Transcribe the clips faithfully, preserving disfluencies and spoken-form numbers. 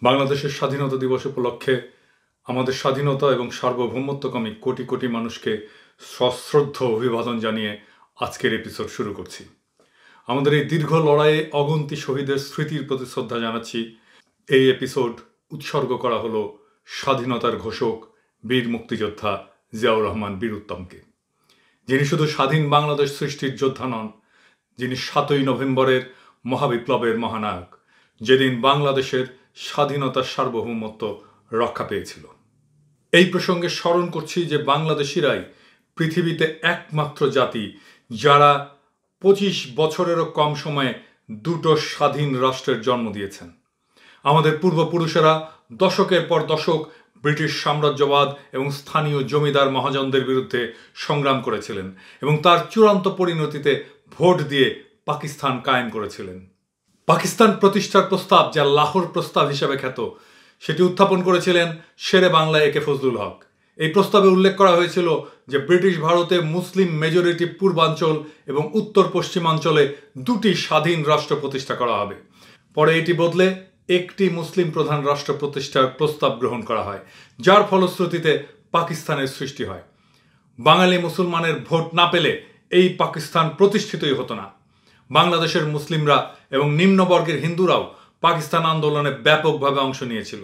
বাংলাদেশের স্বাধীনতা দিবস উপলক্ষে আমাদের স্বাধীনতা এবং সার্বভৌমত্বকামী কোটি কোটি মানুষকে সশ্রদ্ধ অভিবাদন জানিয়ে আজকের এপিসোড শুরু করছি। আমাদের এই দীর্ঘ লড়াইয়ে অগন্তি শহীদের স্মৃতির প্রতি শ্রদ্ধা জানাচ্ছি। এই এপিসোড উৎসর্গ করা হলো স্বাধীনতার ঘোষক বীর মুক্তিযোদ্ধা জিয়াউর রহমান বীর উত্তমকে, যিনি শুধু স্বাধীন বাংলাদেশ সৃষ্টির যোদ্ধা নন, যিনি সাতই নভেম্বরের মহাবিপ্লবের মহানায়ক, যেদিন বাংলাদেশের স্বাধীনতার সার্বভৌমত্ব রক্ষা পেয়েছিল। এই প্রসঙ্গে স্মরণ করছি যে বাংলাদেশিরাই পৃথিবীতে একমাত্র জাতি যারা পঁচিশ বছরেরও কম সময়ে দুটো স্বাধীন রাষ্ট্রের জন্ম দিয়েছেন। আমাদের পূর্বপুরুষেরা দশকের পর দশক ব্রিটিশ সাম্রাজ্যবাদ এবং স্থানীয় জমিদার মহাজনদের বিরুদ্ধে সংগ্রাম করেছিলেন এবং তার চূড়ান্ত পরিণতিতে ভোট দিয়ে পাকিস্তান কায়েম করেছিলেন। পাকিস্তান প্রতিষ্ঠার প্রস্তাব, যা লাহোর প্রস্তাব হিসেবে খ্যাত, সেটি উত্থাপন করেছিলেন শেরে বাংলা এ কে ফজলুল হক। এই প্রস্তাবে উল্লেখ করা হয়েছিল যে ব্রিটিশ ভারতে মুসলিম মেজরিটি পূর্বাঞ্চল এবং উত্তর পশ্চিমাঞ্চলে দুটি স্বাধীন রাষ্ট্র প্রতিষ্ঠা করা হবে। পরে এটি বদলে একটি মুসলিম প্রধান রাষ্ট্র প্রতিষ্ঠার প্রস্তাব গ্রহণ করা হয়, যার ফলশ্রুতিতে পাকিস্তানের সৃষ্টি হয়। বাঙালি মুসলমানের ভোট না পেলে এই পাকিস্তান প্রতিষ্ঠিতই হতো না। বাংলাদেশের মুসলিমরা এবং নিম্নবর্গের হিন্দুরাও পাকিস্তান আন্দোলনে ব্যাপকভাবে অংশ নিয়েছিল।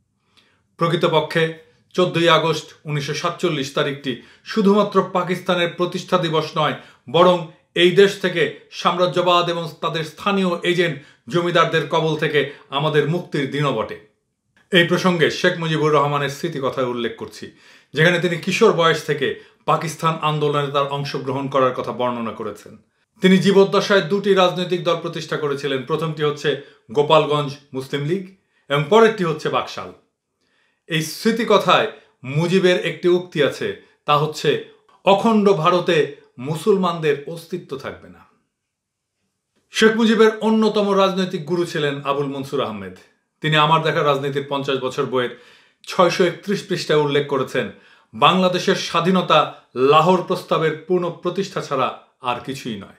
প্রকৃতপক্ষে চোদ্দই আগস্ট উনিশশো সাতচল্লিশ তারিখটি শুধুমাত্র পাকিস্তানের প্রতিষ্ঠা দিবস নয়, বরং এই দেশ থেকে সাম্রাজ্যবাদ এবং তাদের স্থানীয় এজেন্ট জমিদারদের কবল থেকে আমাদের মুক্তির দিনও বটে। এই প্রসঙ্গে শেখ মুজিবুর রহমানের স্মৃতিকথা উল্লেখ করছি, যেখানে তিনি কিশোর বয়স থেকে পাকিস্তান আন্দোলনে তার অংশগ্রহণ করার কথা বর্ণনা করেছেন। তিনি জীবদ্দশায় দুটি রাজনৈতিক দল প্রতিষ্ঠা করেছিলেন। প্রথমটি হচ্ছে গোপালগঞ্জ মুসলিম লীগ এবং পরেরটি হচ্ছে বাকশাল। এই স্মৃতিকথায় মুজিবের একটি উক্তি আছে, তা হচ্ছে অখণ্ড ভারতে মুসলমানদের অস্তিত্ব থাকবে না। শেখ মুজিবের অন্যতম রাজনৈতিক গুরু ছিলেন আবুল মনসুর আহমেদ। তিনি আমার দেখা রাজনীতির পঞ্চাশ বছর বইয়ের ছয়শো একত্রিশ পৃষ্ঠায় উল্লেখ করেছেন, বাংলাদেশের স্বাধীনতা লাহোর প্রস্তাবের পূর্ণ প্রতিষ্ঠা ছাড়া আর কিছুই নয়।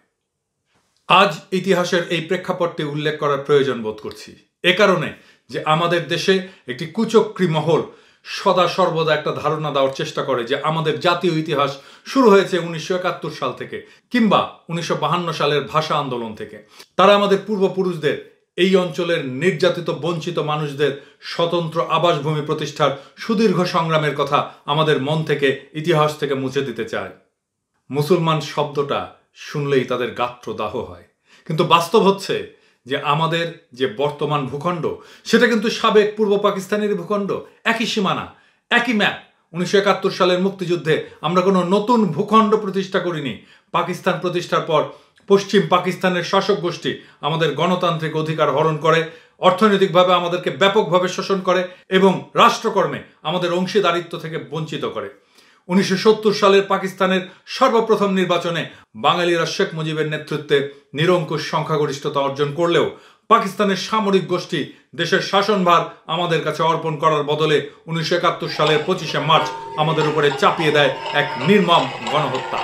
আজ ইতিহাসের এই প্রেক্ষাপটটি উল্লেখ করার প্রয়োজন বোধ করছি, এ কারণে যে আমাদের দেশে একটি কুচক্রী মহল সদা সর্বদা একটা ধারণা দেওয়ার চেষ্টা করে যে আমাদের জাতীয় ইতিহাস শুরু হয়েছে উনিশশো একাত্তর সাল থেকে কিংবা উনিশশো বাহান্ন সালের ভাষা আন্দোলন থেকে। তারা আমাদের পূর্বপুরুষদের এই অঞ্চলের নির্যাতিত বঞ্চিত মানুষদের স্বতন্ত্র আবাসভূমি প্রতিষ্ঠার সুদীর্ঘ সংগ্রামের কথা আমাদের মন থেকে, ইতিহাস থেকে মুছে দিতে চায়। মুসলমান শব্দটা শুনলেই তাদের গাত্রদাহ হয়, কিন্তু বাস্তব হচ্ছে যে আমাদের যে বর্তমান ভূখণ্ড, সেটা কিন্তু সাবেক পূর্ব পাকিস্তানের ভূখণ্ড। একই সীমানা, একই ম্যাপ। উনিশশো একাত্তর সালের মুক্তিযুদ্ধে আমরা কোনো নতুন ভূখণ্ড প্রতিষ্ঠা করিনি। পাকিস্তান প্রতিষ্ঠার পর পশ্চিম পাকিস্তানের শাসক গোষ্ঠী আমাদের গণতান্ত্রিক অধিকার হরণ করে, অর্থনৈতিকভাবে আমাদেরকে ব্যাপকভাবে শোষণ করে এবং রাষ্ট্রকর্মে আমাদের অংশীদারিত্ব থেকে বঞ্চিত করে। উনিশশো সত্তর সালের পাকিস্তানের সর্বপ্রথম নির্বাচনে বাঙালিরা শেখ মুজিবের নেতৃত্বে নিরঙ্কুশ সংখ্যাগরিষ্ঠতা অর্জন করলেও পাকিস্তানের সামরিক গোষ্ঠী দেশের শাসনভার আমাদের কাছে অর্পণ করার বদলে উনিশশো একাত্তর সালের পঁচিশে মার্চ আমাদের উপরে চাপিয়ে দেয় এক নির্মম গণহত্যা।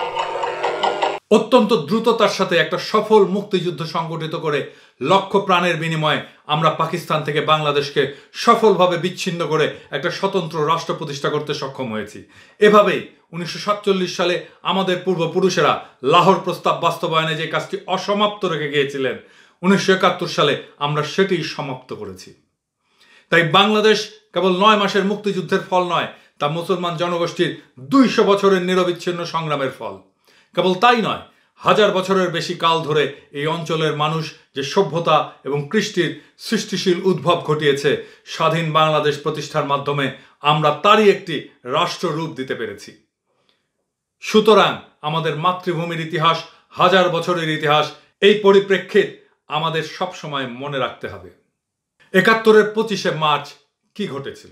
অত্যন্ত দ্রুততার সাথে একটা সফল মুক্তিযুদ্ধ সংগঠিত করে লক্ষ প্রাণের বিনিময়ে আমরা পাকিস্তান থেকে বাংলাদেশকে সফলভাবে বিচ্ছিন্ন করে একটা স্বতন্ত্র রাষ্ট্র প্রতিষ্ঠা করতে সক্ষম হয়েছি। এভাবেই উনিশশো সাতচল্লিশ সালে আমাদের পূর্বপুরুষেরা লাহোর প্রস্তাব বাস্তবায়নে যে কাজটি অসমাপ্ত রেখে গিয়েছিলেন, উনিশশো একাত্তর সালে আমরা সেটি সমাপ্ত করেছি। তাই বাংলাদেশ কেবল নয় মাসের মুক্তিযুদ্ধের ফল নয়, তা মুসলমান জনগোষ্ঠীর দুইশো বছরের নিরবিচ্ছিন্ন সংগ্রামের ফল। কেবল তাই নয়, হাজার বছরের বেশি কাল ধরে এই অঞ্চলের মানুষ যে সভ্যতা এবং কৃষ্টির সৃষ্টিশীল উদ্ভব ঘটিয়েছে, স্বাধীন বাংলাদেশ প্রতিষ্ঠার মাধ্যমে আমরা তারই একটি রাষ্ট্র রূপ দিতে পেরেছি। সুতরাং আমাদের মাতৃভূমির ইতিহাস হাজার বছরের ইতিহাস। এই পরিপ্রেক্ষিত আমাদের সবসময় মনে রাখতে হবে একাত্তরের পঁচিশে মার্চ কি ঘটেছিল।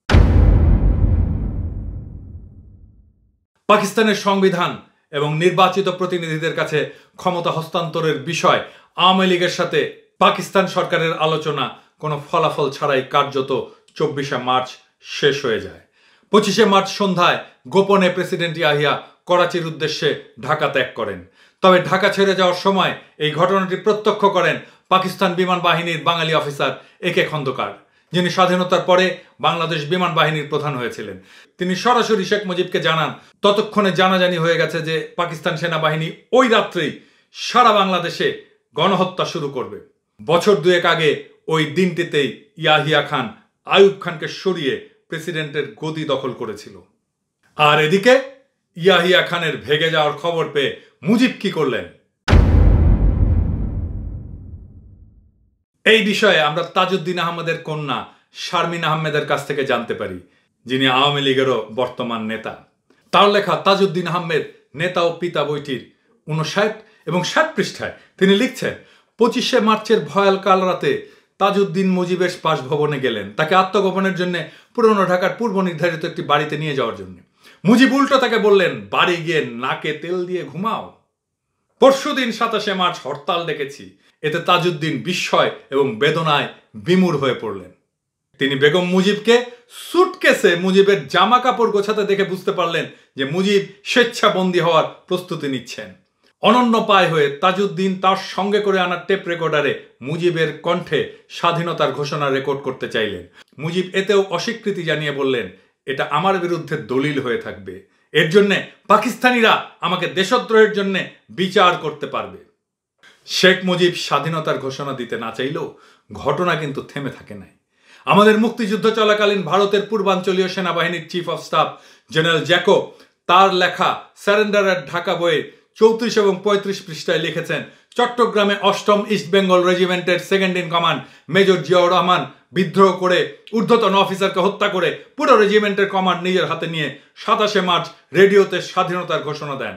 পাকিস্তানের সংবিধান এবং নির্বাচিত প্রতিনিধিদের কাছে ক্ষমতা হস্তান্তরের বিষয় আওয়ামী লীগের সাথে পাকিস্তান সরকারের আলোচনা কোনো ফলাফল ছাড়াই কার্যত চব্বিশে মার্চ শেষ হয়ে যায়। পঁচিশে মার্চ সন্ধ্যায় গোপনে প্রেসিডেন্ট ইয়াহিয়া করাচির উদ্দেশ্যে ঢাকা ত্যাগ করেন। তবে ঢাকা ছেড়ে যাওয়ার সময় এই ঘটনাটি প্রত্যক্ষ করেন পাকিস্তান বিমান বাহিনীর বাঙালি অফিসার এ কে খন্দকার, যিনি স্বাধীনতার পরে বাংলাদেশ বিমান বাহিনীর প্রধান হয়েছিলেন। তিনি সরাসরি শেখ মুজিবকে জানান, ততক্ষণে জানাজানি হয়ে গেছে যে পাকিস্তান সেনাবাহিনী ওই রাত্রেই সারা বাংলাদেশে গণহত্যা শুরু করবে। বছর দুয়েক আগে ওই দিনটিতেই ইয়াহিয়া খান আইয়ুব খানকে সরিয়ে প্রেসিডেন্টের গদি দখল করেছিল। আর এদিকে ইয়াহিয়া খানের ভেগে যাওয়ার খবর পেয়ে মুজিব কি করলেন? এই বিষয়ে আমরা তাজউদ্দিন আহমেদের কন্যা শারমিন আহমেদের কাছ থেকে জানতে পারি, যিনি আওয়ামী লীগেরও বর্তমান নেতা। তার লেখা তাজউদ্দিন আহমেদ নেতা ও পিতা বইটির উনষাট এবং ষাট পৃষ্ঠায় তিনি লিখছেন, পঁচিশে মার্চের ভয়াল কাল রাতে তাজউদ্দিন মুজিবের বাসভবনে গেলেন তাকে আত্মগোপনের জন্য পুরনো ঢাকার পূর্ব নির্ধারিত একটি বাড়িতে নিয়ে যাওয়ার জন্য। মুজিব উল্টো তাকে বললেন, বাড়ি গিয়ে নাকে তেল দিয়ে ঘুমাও। পরশুদিন সাতাশে মার্চ হরতাল ডেকেছি। এতে তাজউদ্দিন বিস্ময় এবং বেদনায় বিমূঢ় হয়ে পড়লেন। তিনি বেগম মুজিবকে সুটকেসে মুজিবের জামা কাপড় গোছাতে দেখে বুঝতে পারলেন যে মুজিব স্বেচ্ছাবন্দী হওয়ার প্রস্তুতি নিচ্ছেন। অনন্য পায় হয়ে তাজউদ্দিন তার সঙ্গে করে আনা টেপ রেকর্ডারে মুজিবের কণ্ঠে স্বাধীনতার ঘোষণা রেকর্ড করতে চাইলেন। মুজিব এতেও অস্বীকৃতি জানিয়ে বললেন, এটা আমার বিরুদ্ধে দলিল হয়ে থাকবে, এর জন্যে পাকিস্তানিরা আমাকে দেশদ্রোহের জন্য বিচার করতে পারবে। শেখ মুজিব স্বাধীনতার ঘোষণা দিতে না চাইলেও ঘটনা কিন্তু থেমে থাকে নাই। আমাদের মুক্তিযুদ্ধ চলাকালীন ভারতের পূর্বাঞ্চলীয় সেনাবাহিনীর chief of staff general Jacob তার লেখা সারেন্ডার এট ঢাকা বইয়ে চৌত্রিশ এবং পঁয়ত্রিশ পৃষ্ঠায় লিখেছেন, চট্টগ্রামে অষ্টম ইস্ট বেঙ্গল রেজিমেন্টের second in command major Ziaur Rahman বিদ্রোহ করে ঊর্ধ্বতন অফিসারকে হত্যা করে পুরো রেজিমেন্টের কমান্ড নিজের হাতে নিয়ে সাতাশে মার্চ রেডিওতে স্বাধীনতার ঘোষণা দেন।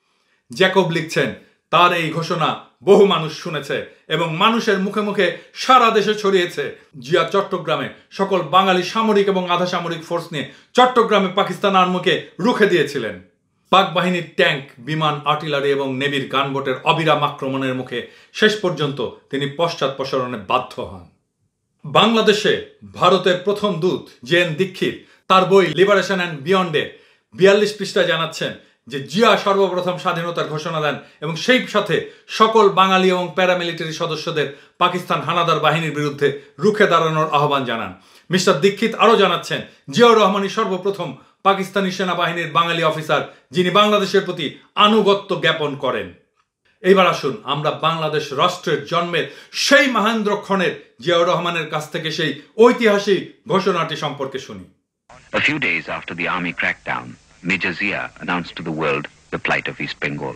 জ্যাকব লিখছেন, তার এই ঘোষণা বহু মানুষ শুনেছে এবং মানুষের মুখে মুখে সারা দেশে ছড়িয়েছে। জিয়া চট্টগ্রামে সকল বাঙালি সামরিক এবং আধা সামরিক ফোর্স নিয়ে চট্টগ্রামে পাকিস্তান আর্মিকে রুখে দিয়েছিলেন। পাক বাহিনীর ট্যাঙ্ক, বিমান, আর্টিলারি এবং নেভির গানবোটের অবিরাম আক্রমণের মুখে শেষ পর্যন্ত তিনি পশ্চাৎপসরণে বাধ্য হন। বাংলাদেশে ভারতের প্রথম দূত জে এন দীক্ষিত তার বই লিবারেশন অ্যান্ড বিয়ন্ডে বিয়াল্লিশ পৃষ্ঠায় জানাচ্ছেন যে জিয়া সর্বপ্রথম স্বাধীনতার ঘোষণা দেন এবং সেই সাথে সকল বাঙালি এবং প্যারামিলিটারি সদস্যদের পাকিস্তান হানাদার বাহিনীর বিরুদ্ধে রুখে দাঁড়ানোর আহ্বান জানান। মিস্টার দীক্ষিত আরও জানাচ্ছেন, জিয়াউর রহমানই সর্বপ্রথম পাকিস্তানি সেনাবাহিনীর বাঙালি অফিসার যিনি বাংলাদেশের প্রতি আনুগত্য জ্ঞাপন করেন। এইবার আসুন আমরা বাংলাদেশ রাষ্ট্রের জন্মের সেই মহেন্দ্রক্ষণের জিয়াউর রহমানের কাছ থেকে সেই ঐতিহাসিক ঘোষণাটি সম্পর্কে শুনি। A few days after the army crackdown, Major Zia announced to the world the plight of East Bengal.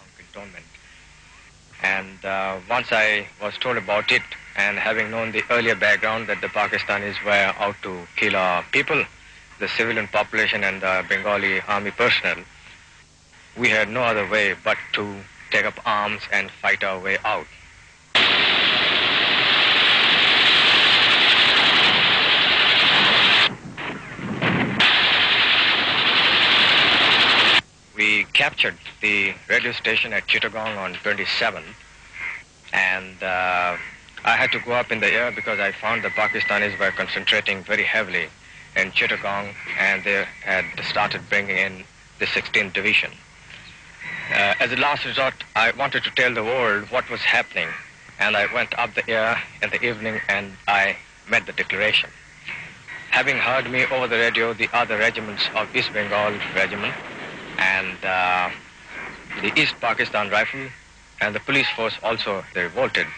And uh, once I was told about it, and having known the earlier background that the Pakistanis were out to kill our people, the civilian population and the Bengali army personnel, we had no other way but to take up arms and fight our way out. We captured the radio station at Chittagong on twenty-seventh, and uh, I had to go up in the air because I found the Pakistanis were concentrating very heavily in Chittagong, and they had started bringing in the sixteenth Division. Uh, as a last resort, I wanted to tell the world what was happening, and I went up the air in the evening and I made the declaration. Having heard me over the radio, the other regiments of East Bengal Regiment and uh, the East Pakistan Rifle and the police force also, they revolted.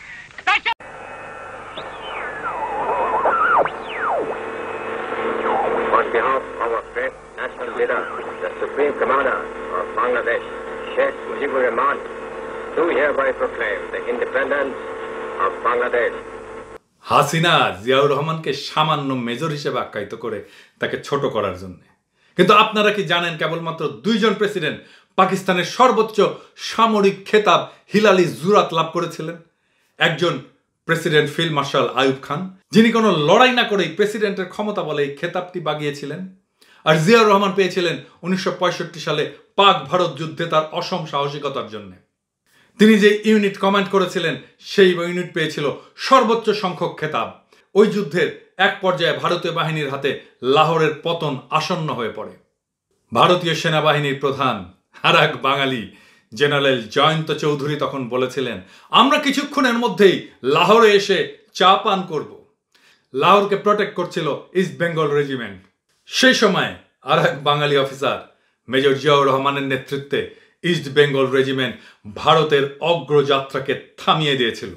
On behalf of our great national leader, the Supreme Commander of Bangladesh, Sheikh Mujibur Rahman, do hereby proclaim the independence of Bangladesh. Hasina Ziaur রহমানকে সামান্য major হিসেবে আখ্যায়িত করে তাকে ছোট করার জন্য। কিন্তু আপনারা কি জানেন কেবলমাত্র দুইজন প্রেসিডেন্ট পাকিস্তানের সর্বোচ্চ সামরিক খেতাব হিলালি জুরাত লাভ করেছিলেন? একজন president field marshal Ayub Khan, যিনি কোনো লড়াই না করেই প্রেসিডেন্টের ক্ষমতা বলে এই খেতাবটি বাগিয়েছিলেন। আর জিয়াউর রহমান পেয়েছিলেন উনিশশো পঁয়ষট্টি সালে পাক ভারত যুদ্ধে তার অসম সাহসিকতার জন্য। তিনি যে ইউনিট কমান্ড করেছিলেন সেই ইউনিট পেয়েছিল সর্বোচ্চ সংখ্যক খেতাব। ওই যুদ্ধের এক পর্যায়ে ভারতীয় বাহিনীর হাতে লাহোরের পতন আসন্ন হয়ে পড়ে। ভারতীয় সেনাবাহিনীর প্রধান আর এক বাঙালি জেনারেল জয়ন্ত চৌধুরী তখন বলেছিলেন, আমরা কিছুক্ষণের মধ্যেই লাহোরে এসে চা পান করব। লাহোরকে প্রোটেক্ট করছিল ইস্ট বেঙ্গল রেজিমেন্ট। সেই সময় আর এক বাঙালি অফিসার মেজর জিয়াউর রহমানের নেতৃত্বে ইস্ট বেঙ্গল রেজিমেন্ট ভারতের অগ্রযাত্রাকে থামিয়ে দিয়েছিল।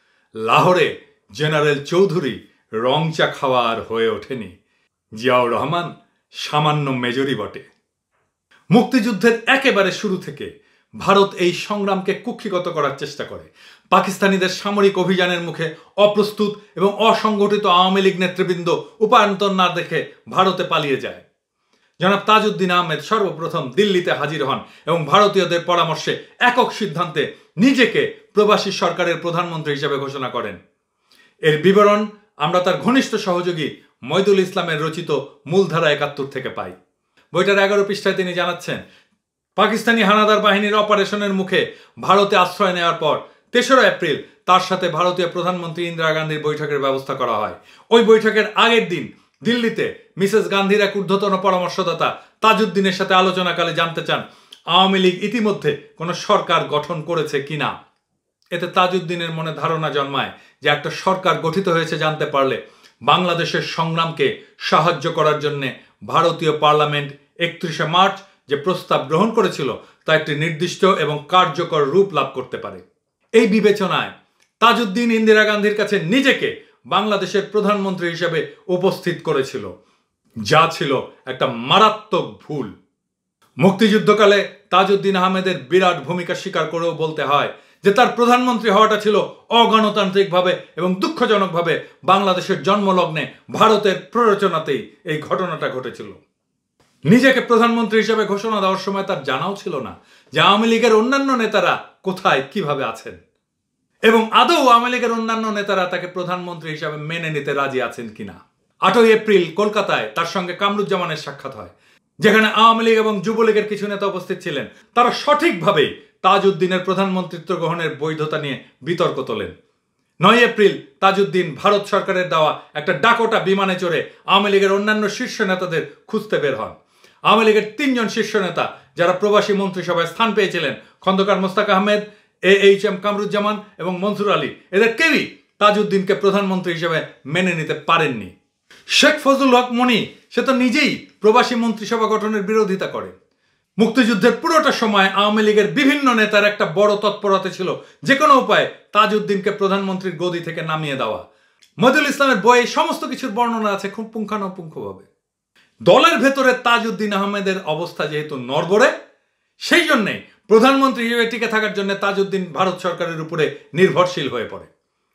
লাহোরে জেনারেল চৌধুরী রং চা খাওয়া আর হয়ে ওঠেনি। জিয়াউর রহমান সামান্য মেজরই বটে। মুক্তিযুদ্ধের একেবারে শুরু থেকে ভারত এই সংগ্রামকে কুক্ষিগত করার চেষ্টা করে। পাকিস্তানিদের সামরিক অভিযানের মুখে অপ্রস্তুত এবং অসংগঠিত আওয়ামী লীগ নেতৃবৃন্দ উপায়ন্তর না দেখে ভারতে পালিয়ে যায়। জনাব তাজউদ্দিন আহমেদ সর্বপ্রথম দিল্লিতে হাজির হন এবং ভারতীয়দের পরামর্শে একক সিদ্ধান্তে নিজেকে প্রবাসী সরকারের প্রধানমন্ত্রী হিসেবে ঘোষণা করেন। এর বিবরণ আমরা তার ঘনিষ্ঠ সহযোগী মইদুল ইসলামের রচিত মূলধারা একাত্তর থেকে পাই। বইটার এগারো পৃষ্ঠায় তিনি জানাচ্ছেন, পাকিস্তানি হানাদার বাহিনীর অপারেশনের মুখে ভারতে আশ্রয় নেওয়ার পর তেসরা এপ্রিল তার সাথে ভারতীয় প্রধানমন্ত্রী ইন্দিরা গান্ধীর বৈঠকের ব্যবস্থা করা হয়। ওই বৈঠকের আগের দিন দিল্লিতে মিসেস গান্ধীর এক ঊর্ধ্বতন পরামর্শদাতা তাজউদ্দিনের সাথে আলোচনাকালে জানতে চান আওয়ামী লীগ ইতিমধ্যে কোনো সরকার গঠন করেছে কিনা। এতে তাজউদ্দিনের মনে ধারণা জন্মায় যে একটা সরকার গঠিত হয়েছে জানতে পারলে বাংলাদেশের সংগ্রামকে সাহায্য করার জন্য ভারতীয় পার্লামেন্ট একত্রিশে মার্চ যে প্রস্তাব গ্রহণ করেছিল তা একটি নির্দিষ্ট এবং কার্যকর রূপ লাভ করতে পারে। এই বিবেচনায় তাজউদ্দিন ইন্দিরা গান্ধীর কাছে নিজেকে বাংলাদেশের প্রধানমন্ত্রী হিসেবে উপস্থিত করেছিল, যা ছিল একটা মারাত্মক ভুল। মুক্তিযুদ্ধকালে তাজউদ্দিন আহমেদের বিরাট ভূমিকা স্বীকার করেও বলতে হয় যে তার প্রধানমন্ত্রী হওয়াটা ছিল অগণতান্ত্রিকভাবে এবং দুঃখজনকভাবে বাংলাদেশের জন্মলগ্নে ভারতের প্ররোচনাতেই এই ঘটনাটা ঘটেছিল। নিজেকে প্রধানমন্ত্রী হিসেবে ঘোষণা দেওয়ার সময় তার জানাও ছিল না যে আওয়ামী লীগের অন্যান্য নেতারা কোথায় কিভাবে আছেন এবং আদৌ আওয়ামী লীগের অন্যান্য নেতারা তাকে প্রধানমন্ত্রী হিসেবে মেনে নিতে রাজি আছেন কিনা। আটই এপ্রিল কলকাতায় তার সঙ্গে কামরুজ্জামানের সাক্ষাৎ হয়, যেখানে আওয়ামী লীগ এবং যুবলীগের কিছু নেতা উপস্থিত ছিলেন। তারা সঠিকভাবেই তাজউদ্দিনের প্রধানমন্ত্রিত্ব গ্রহণের বৈধতা নিয়ে বিতর্ক তোলেন। নয় এপ্রিল তাজউদ্দিন ভারত সরকারের দেওয়া একটা ডাকোটা বিমানে চড়ে আওয়ামী লীগের অন্যান্য শীর্ষ নেতাদের খুঁজতে বের হন। আওয়ামী লীগের তিনজন শীর্ষ নেতা যারা প্রবাসী মন্ত্রিসভায় স্থান পেয়েছিলেন, Khondakar Mostaq Ahmed, A H M Kamruzzaman এবং মনসুর আলী, এদের কেউই তাজউদ্দিনকে প্রধানমন্ত্রী হিসেবে মেনে নিতে পারেননি। শেখ ফজলুল হক মনি সে তো নিজেই প্রবাসী মন্ত্রিসভা গঠনের বিরোধিতা করে। মুক্তিযুদ্ধের পুরোটা সময় আওয়ামী লীগের বিভিন্ন নেতার একটা বড় তৎপরতা ছিল যে কোনো উপায়ে তাজউদ্দিনকে প্রধানমন্ত্রীর গদি থেকে নামিয়ে দেওয়া। মইদুল ইসলামের বইয়ে সমস্ত কিছুর বর্ণনা আছে খুব পুঙ্খানুপুঙ্খভাবে। দলের ভেতরে তাজউদ্দিন আহমেদের অবস্থা যেহেতু নড়বড়ে, সেই জন্যে প্রধানমন্ত্রী হিসেবে টিকে থাকার জন্য তাজউদ্দিন ভারত সরকারের উপরে নির্ভরশীল হয়ে পড়ে।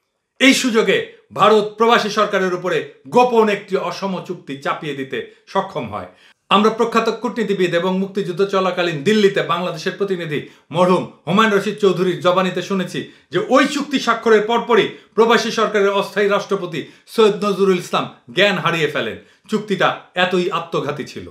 এই সুযোগে ভারত প্রবাসী সরকারের উপরে গোপন একটি অসম চুক্তি চাপিয়ে দিতে সক্ষম হয়। আমরা প্রখ্যাত কূটনীতিবিদ এবং মুক্তিযুদ্ধ চলাকালীন দিল্লিতে বাংলাদেশের প্রতিনিধি মরহুম হুমায়ুন রশিদ চৌধুরীর জবানিতে শুনেছি যে ওই চুক্তি স্বাক্ষরের পরপরই প্রবাসী সরকারের অস্থায়ী রাষ্ট্রপতি সৈয়দ নজরুল ইসলাম জ্ঞান হারিয়ে ফেলেন। চুক্তিটা এতই আত্মঘাতী ছিল।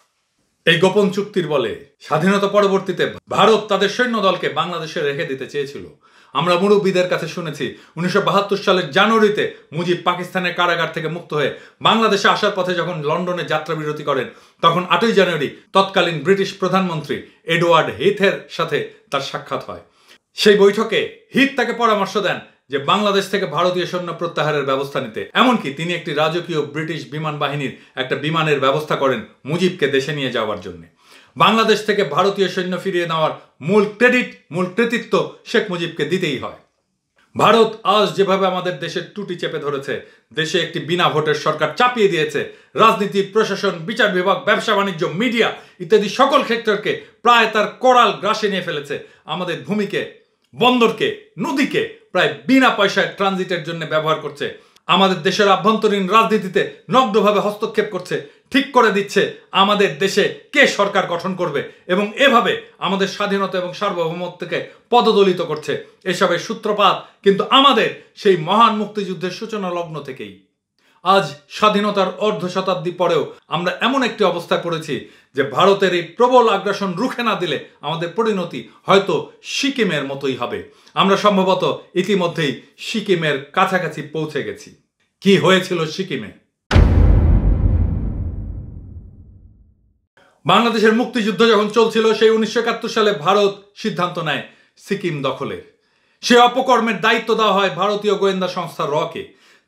এই গোপন চুক্তির বলে স্বাধীনতা পরবর্তীতে ভারত তাদের সৈন্যদলকে বাংলাদেশে রেখে দিতে চেয়েছিল। আমরা মুরব্বীদের কাছে শুনেছি উনিশশো বাহাত্তর সালের জানুয়ারিতে মুজিব পাকিস্তানের কারাগার থেকে মুক্ত হয়ে বাংলাদেশে আসার পথে যখন লন্ডনে যাত্রা বিরতি করেন, তখন আটই জানুয়ারি তৎকালীন ব্রিটিশ প্রধানমন্ত্রী এডওয়ার্ড হিথের সাথে তার সাক্ষাৎ হয়। সেই বৈঠকে হিথ তাকে পরামর্শ দেন যে বাংলাদেশ থেকে ভারতীয় সৈন্য প্রত্যাহারের ব্যবস্থা নিতে। এমনকি তিনি একটি রাজকীয় ব্রিটিশ বিমান বাহিনীর একটা বিমানের ব্যবস্থা করেন মুজিবকে দেশে নিয়ে যাওয়ার জন্য। বাংলাদেশ থেকে ভারতীয় সৈন্য ফিরিয়ে নেওয়ার মূল ক্রেডিট মূল কৃতিত্ব শেখ মুজিবকে দিতেই হয়। ভারত আজ যেভাবে আমাদের দেশের টুটি চেপে ধরেছে, দেশে একটি বিনা ভোটের সরকার চাপিয়ে দিয়েছে, রাজনীতি, প্রশাসন, বিচার বিভাগ, ব্যবসা বাণিজ্য, মিডিয়া ইত্যাদি সকল ক্ষেত্রকে প্রায় তার করাল গ্রাসে নিয়ে ফেলেছে। আমাদের ভূমিকে, বন্দরকে, নদীকে প্রায় বিনা পয়সায় ট্রানজিটের জন্য ব্যবহার করছে। আমাদের দেশের আভ্যন্তরীণ রাজনীতিতে নগ্নভাবে হস্তক্ষেপ করছে, ঠিক করে দিচ্ছে আমাদের দেশে কে সরকার গঠন করবে এবং এভাবে আমাদের স্বাধীনতা এবং সার্বভৌমত্বকে পদদলিত করছে। এসবের সূত্রপাত কিন্তু আমাদের সেই মহান মুক্তিযুদ্ধের সূচনা লগ্ন থেকেই। আজ স্বাধীনতার অর্ধ শতাব্দী পরেও আমরা এমন একটি অবস্থায় পড়েছি যে ভারতের এই প্রবল আগ্রাসন রুখে না দিলে আমাদের পরিণতি হয়তো সিকিমের মতোই হবে। আমরা সম্ভবত ইতিমধ্যেই সিকিমের কাছাকাছি পৌঁছে গেছি। কি হয়েছিল সিকিমে? বাংলাদেশের মুক্তিযুদ্ধ যখন চলছিল সেই উনিশশো একাত্তর সালে ভারত সিদ্ধান্ত নেয় সিকিম দখলের। সে অপকর্মের দায়িত্ব দেওয়া হয় ভারতীয় গোয়েন্দা সংস্থা রকে।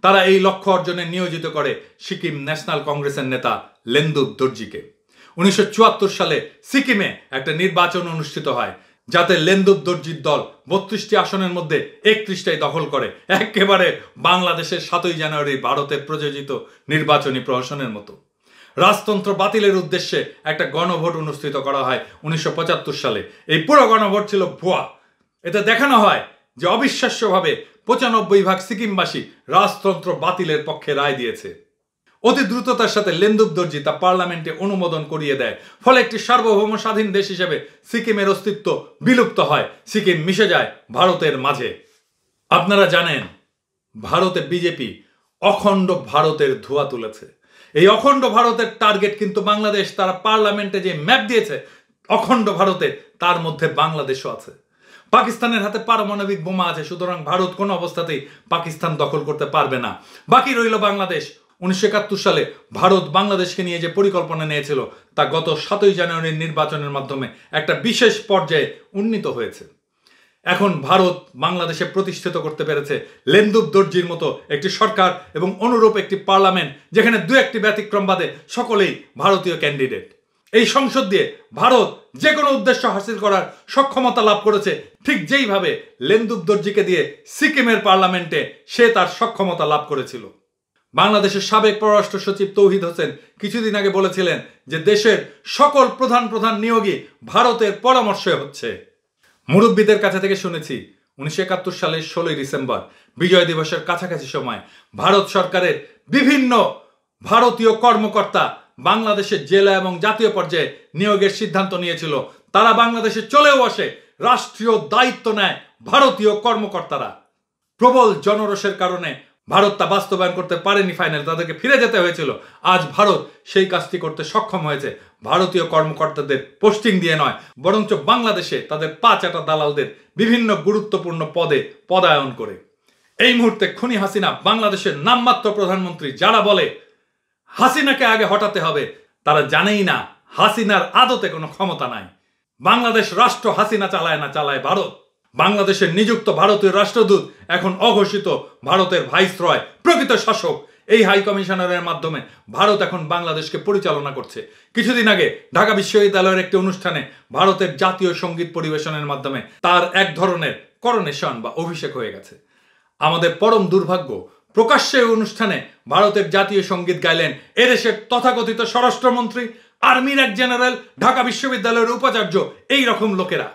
তারা এই লক্ষ্য অর্জনে নিয়োজিত করে সিকিম ন্যাশনাল কংগ্রেসের নেতা লেন্দুপ দর্জিকে। উনিশশো চুয়াত্তর সালে সিকিমে একটা নির্বাচন অনুষ্ঠিত হয়, যাতে লেন্দুপ দর্জির দল বত্রিশটি আসনের মধ্যে একত্রিশটাই দখল করে, একেবারে বাংলাদেশের সাতই জানুয়ারি ভারতে প্রযোজিত নির্বাচনী প্রহসনের মতো। রাজতন্ত্র বাতিলের উদ্দেশ্যে একটা গণভোট অনুষ্ঠিত করা হয় উনিশশো পঁচাত্তর সালে। এই পুরো গণভোট ছিল ভুয়া। এতে দেখানো হয় যে অবিশ্বাস্যভাবে পঁচানব্বই ভাগ সিকিমবাসী রাজতন্ত্র বাতিলের পক্ষে রায় দিয়েছে। অতি দ্রুততার সাথে লেন্দুপ দর্জি তা পার্লামেন্টে অনুমোদন করিয়ে দেয়, ফলে একটি সার্বভৌম স্বাধীন দেশ হিসেবে সিকিমের অস্তিত্ব বিলুপ্ত হয়, সিকিম মিশে যায় ভারতের মাঝে। আপনারা জানেন, ভারতে বিজেপি অখণ্ড ভারতের ধোঁয়া তুলেছে। এই অখণ্ড ভারতের টার্গেট কিন্তু বাংলাদেশ। তারা পার্লামেন্টে যে ম্যাপ দিয়েছে অখণ্ড ভারতে, তার মধ্যে বাংলাদেশও আছে। পাকিস্তানের হাতে পারমাণবিক বোমা আছে, সুতরাং ভারত কোনো অবস্থাতেই পাকিস্তান দখল করতে পারবে না। বাকি রইল বাংলাদেশ। উনিশশো একাত্তর সালে ভারত বাংলাদেশকে নিয়ে যে পরিকল্পনা নিয়েছিল তা গত সাতই জানুয়ারির নির্বাচনের মাধ্যমে একটা বিশেষ পর্যায়ে উন্নীত হয়েছে। এখন ভারত বাংলাদেশে প্রতিষ্ঠিত করতে পেরেছে লেন্দুপ দর্জির মতো একটি সরকার এবং অনুরূপ একটি পার্লামেন্ট, যেখানে দু একটি ব্যতিক্রম বাদে সকলেই ভারতীয় ক্যান্ডিডেট। এই সংসদ দিয়ে ভারত যে কোনো উদ্দেশ্য হাসিল করার সক্ষমতা লাভ করেছে, ঠিক যেইভাবে লেন্দুপ দর্জিকে দিয়ে সিকিমের পার্লামেন্টে সে তার সক্ষমতা লাভ করেছিল। বাংলাদেশের সাবেক পররাষ্ট্র সচিব তৌহিদ হোসেন কিছুদিন আগে বলেছিলেন যে দেশের সকল প্রধান প্রধান নিয়োগই ভারতের পরামর্শে হচ্ছে। মুরব্বীদের কাছে থেকে শুনেছি, উনিশশো একাত্তর সালের ষোলোই ডিসেম্বর বিজয় দিবসের কাছাকাছি সময় ভারত সরকারের বিভিন্ন ভারতীয় কর্মকর্তা বাংলাদেশের জেলা এবং জাতীয় পর্যায়ে নিয়োগের সিদ্ধান্ত নিয়েছিল। তারা বাংলাদেশে চলেও আসে, রাষ্ট্রীয় দায়িত্ব নেয় ভারতীয় কর্মকর্তারা। প্রবল জনরোষের কারণে ভারত তা বাস্তবায়ন করতে পারেনি, ফাইনাল তাদেরকে ফিরে যেতে হয়েছিল। আজ ভারত সেই কাজটি করতে সক্ষম হয়েছে, ভারতীয় কর্মকর্তাদের পোস্টিং দিয়ে নয়, বরঞ্চ বাংলাদেশে তাদের পা চাটা দালালদের বিভিন্ন গুরুত্বপূর্ণ পদে পদায়ন করে। এই মুহূর্তে খুনি হাসিনা বাংলাদেশের নামমাত্র প্রধানমন্ত্রী। যারা বলে হাসিনাকে আগে হটাতে হবে, তারা জানেই না হাসিনার আদতে কোনো ক্ষমতা নাই। বাংলাদেশ রাষ্ট্র হাসিনা চালায় না, চালায় ভারত। বাংলাদেশের নিযুক্ত ভারতীয় রাষ্ট্রদূত এখন অঘোষিত ভারতের ভাইসরয়, প্রকৃত শাসক। এই হাই কমিশনারের মাধ্যমে ভারত এখন বাংলাদেশকে পরিচালনা করছে। কিছুদিন আগে ঢাকা বিশ্ববিদ্যালয়ের একটি অনুষ্ঠানে ভারতের জাতীয় সঙ্গীত পরিবেশনের মাধ্যমে তার এক ধরনের করোনেশন বা অভিষেক হয়ে গেছে। আমাদের পরম দুর্ভাগ্য, প্রকাশ্যে অনুষ্ঠানে ভারতের জাতীয় সঙ্গীত গাইলেন এদেশের তথাকথিত স্বরাষ্ট্রমন্ত্রী, আর্মির এক জেনারেল, ঢাকা বিশ্ববিদ্যালয়ের উপাচার্য, এই রকম লোকেরা।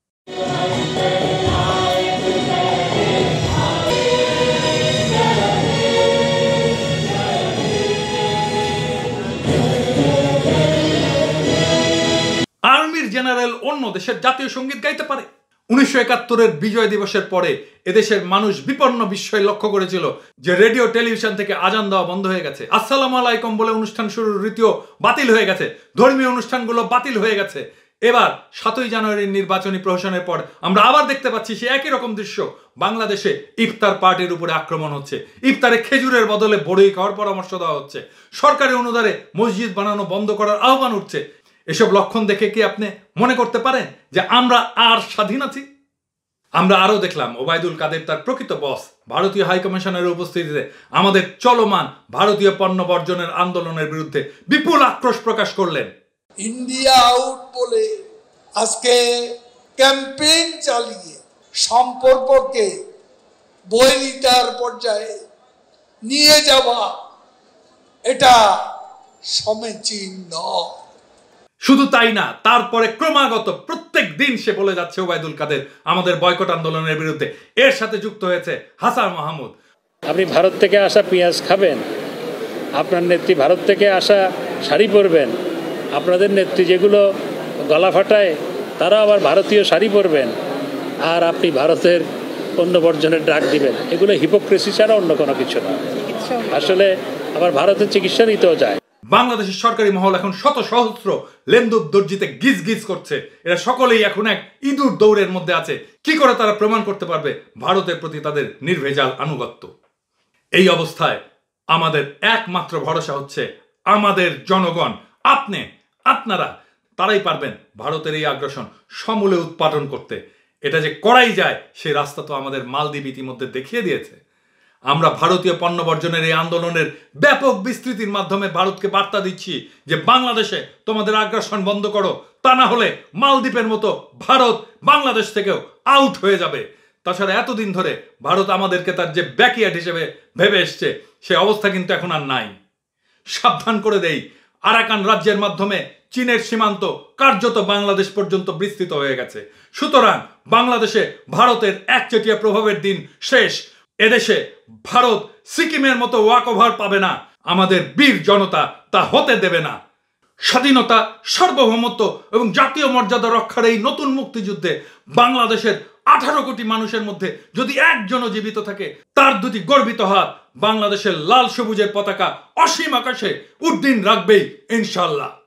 আর্মির জেনারেল অন্য দেশের জাতীয় সঙ্গীত গাইতে পারে? উনিশশো একাত্তরের বিজয় দিবসের পরে এদেশের মানুষ বিপন্ন বিস্ময় লক্ষ্য করেছিল যে রেডিও টেলিভিশন থেকে আজান দেওয়া বন্ধ হয়ে গেছে, আসসালামু আলাইকুম বলে অনুষ্ঠান শুরুর রীতিও বাতিল হয়ে গেছে, ধর্মীয় অনুষ্ঠানগুলো বাতিল হয়ে গেছে। এবার সাতই জানুয়ারির নির্বাচনী প্রহসনের পর আমরা আবার দেখতে পাচ্ছি সে একই রকম দৃশ্য। বাংলাদেশে ইফতার পার্টির উপরে আক্রমণ হচ্ছে, ইফতারে খেজুরের বদলে বড়ই খাওয়ার পরামর্শ দেওয়া হচ্ছে, সরকারি অনুদানে মসজিদ বানানো বন্ধ করার আহ্বান উঠছে। এসব লক্ষণ দেখে কি আপনি মনে করতে পারেন যে আমরা আর স্বাধীন আছি? আমরা আরো দেখলাম ওবায়দুল কাদের তার প্রকৃত বস ভারতীয় হাইকমিশনের উপস্থিতিতে আমাদের চলমান ভারতীয় পণ্য বর্জনের আন্দোলনের বিরুদ্ধে বিপুল আক্রোশ প্রকাশ করলেন। ইন্ডিয়া আউট বলে আজকে ক্যাম্পেইন চালিয়ে সম্পর্ককে বৈরিতার পর্যায়ে নিয়ে যাওয়া এটা সমীচীন নয়। শুধু তাই না, তারপরে ক্রমাগত প্রত্যেক দিন সে বলে যাচ্ছে ওবায়দুল কাদের আমাদের বয়কট আন্দোলনের বিরুদ্ধে। এর সাথে যুক্ত হয়েছে হাসান মাহমুদ। আপনি ভারত থেকে আসা পেঁয়াজ খাবেন, আপনার নেত্রী ভারত থেকে আসা শাড়ি পরবেন, আপনাদের নেত্রী যেগুলো গলা ফাটায় তারা আবার ভারতীয় শাড়ি পরবেন, আর আপনি ভারতের পণ্য বর্জনের ডাক দিবেন। এগুলো হিপোক্রেসি ছাড়া অন্য কোনো কিছু না। আসলে আবার ভারতের চিকিৎসা নিতেও যায়। বাংলাদেশের সরকারি মহল এখন শত সহস্র লেন্দুপ দর্জিতে গিজ গিজ করছে। এরা সকলেই এখন এক ইঁদুর দৌড়ের মধ্যে আছে। কি করে তারা প্রমাণ করতে পারবে ভারতের প্রতি তাদের নির্ভেজাল আনুগত্য? এই অবস্থায় আমাদের একমাত্র ভরসা হচ্ছে আমাদের জনগণ, আপনি, আপনারা। তারাই পারবেন ভারতের এই আগ্রাসন সমূলে উৎপাদন করতে। এটা যে করাই যায় সে রাস্তা তো আমাদের মালদ্বীপ ইতিমধ্যে দেখিয়ে দিয়েছে। আমরা ভারতীয় পণ্য বর্জনের এই আন্দোলনের ব্যাপক বিস্তৃতির মাধ্যমে ভারতকে বার্তা দিচ্ছি যে বাংলাদেশে তোমাদের আগ্রাসন বন্ধ করো, তা না হলে মালদ্বীপের মতো ভারত বাংলাদেশ থেকেও আউট হয়ে যাবে। তাছাড়া এতদিন ধরে ভারত আমাদেরকে তার যে ব্যাকইয়ার্ড হিসেবে ভেবে এসছে, সে অবস্থা কিন্তু এখন আর নাই। সাবধান করে দেই, আরাকান রাজ্যের মাধ্যমে চীনের সীমান্ত কার্যত বাংলাদেশ পর্যন্ত বিস্তৃত হয়ে গেছে। সুতরাং বাংলাদেশে ভারতের একচেটিয়া প্রভাবের দিন শেষ। এদেশে ভারত সিকিমের মতো ওয়াক ওভার পাবে না, আমাদের বীর জনতা তা হতে দেবে না। স্বাধীনতা, সার্বভৌমত্ব এবং জাতীয় মর্যাদা রক্ষার এই নতুন মুক্তিযুদ্ধে বাংলাদেশের আঠারো কোটি মানুষের মধ্যে যদি একজনও জীবিত থাকে, তার দুটি গর্বিত হাত বাংলাদেশের লাল সবুজের পতাকা অসীম আকাশে উড্ডীন রাখবেই ইনশাল্লাহ।